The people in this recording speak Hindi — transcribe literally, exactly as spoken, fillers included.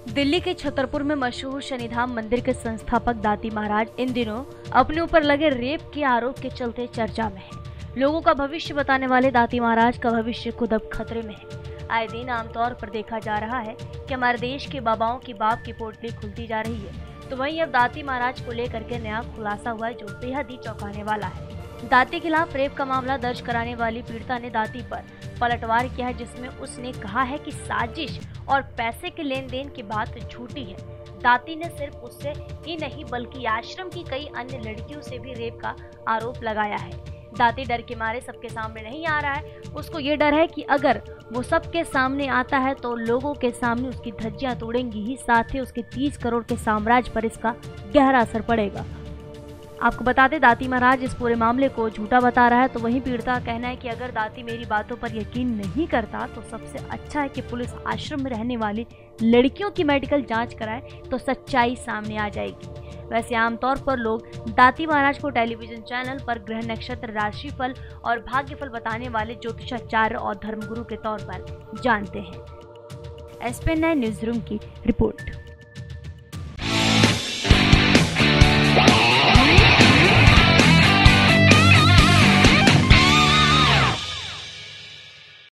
दिल्ली के छतरपुर में मशहूर शनिधाम मंदिर के संस्थापक दाती महाराज इन दिनों अपने ऊपर लगे रेप के आरोप के चलते चर्चा में है। लोगों का भविष्य बताने वाले दाती महाराज का भविष्य खुद अब खतरे में है। आए दिन आमतौर पर देखा जा रहा है कि हमारे देश के बाबाओं की बाप की पोटली खुलती जा रही है, तो वहीं अब दाती महाराज को लेकर के नया खुलासा हुआ है जो बेहद ही चौंकाने वाला है। दाती खिलाफ रेप का मामला दर्ज कराने वाली पीड़िता ने दाती पर पलटवार किया है, जिसमें उसने कहा है कि साजिश और पैसे के लेन देन की बात झूठी है। दाती ने सिर्फ उससे ही नहीं बल्कि आश्रम की कई अन्य लड़कियों से भी रेप का आरोप लगाया है। दाती डर के मारे सबके सामने नहीं आ रहा है। उसको ये डर है कि अगर वो सबके सामने आता है तो लोगों के सामने उसकी धज्जियां तोड़ेंगी ही, साथ ही उसके तीस करोड़ के साम्राज्य पर इसका गहरा असर पड़ेगा। आपको बता दें, दाती महाराज इस पूरे मामले को झूठा बता रहा है, तो वहीं पीड़िता का कहना है कि अगर दाती मेरी बातों पर यकीन नहीं करता तो सबसे अच्छा है कि पुलिस आश्रम में रहने वाली लड़कियों की मेडिकल जांच कराए तो सच्चाई सामने आ जाएगी। वैसे आमतौर पर लोग दाती महाराज को टेलीविजन चैनल पर ग्रह नक्षत्र, राशिफल और भाग्यफल बताने वाले ज्योतिषाचार्य और धर्मगुरु के तौर पर जानते हैं। S P N nine news room की रिपोर्ट।